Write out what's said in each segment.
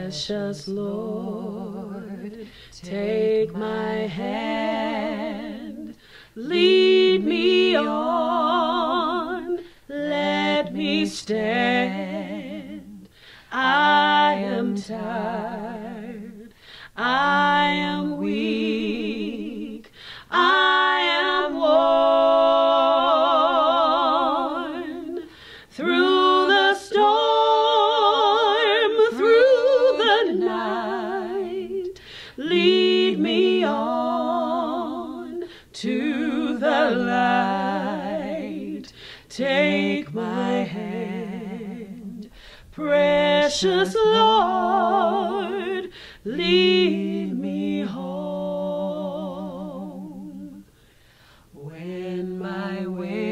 Precious Lord, take my hand, lead me on, let me stand. I am tired, I am weak, I am worn. Through the storm, through the night, lead me on to the light. Take my hand, precious Lord, lead me home. When my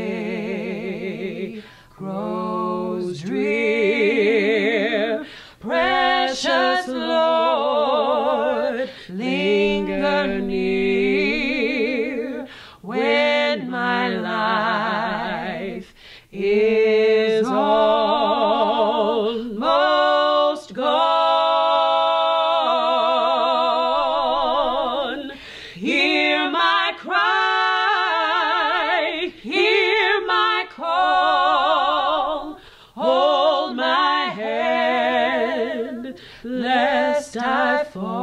way grows drear, precious Lord, linger near. When my life is almost gone, hear my cry, hear my call. Hold my hand, lest I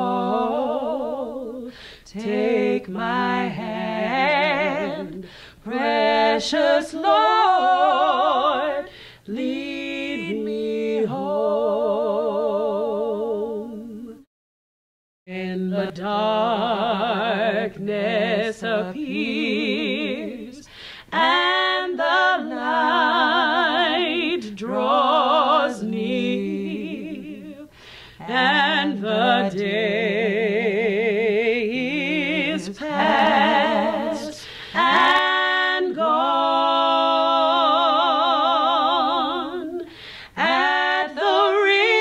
fall. Take my hand, precious Lord, lead me home. When the darkness appears and the light draws near, and the day is past and gone, at the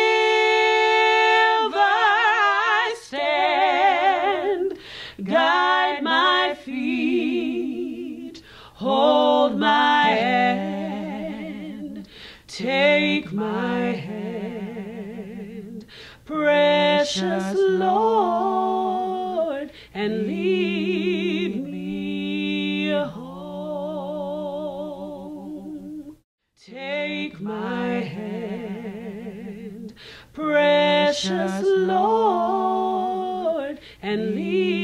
river I stand. Guide my feet, hold my hand, take my hand, precious Lord, and lead me home. Take my hand, precious Lord, and lead